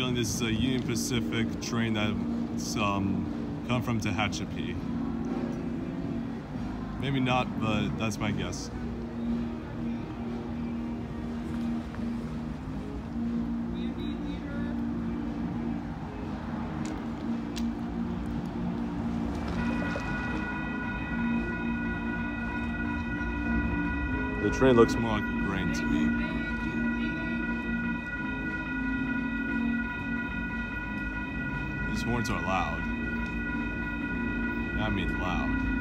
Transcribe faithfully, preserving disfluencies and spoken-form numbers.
feeling this is a Union Pacific train that's um, come from Tehachapi. Maybe not, but that's my guess. The train looks more like a grain to me. These horns are loud. I mean loud.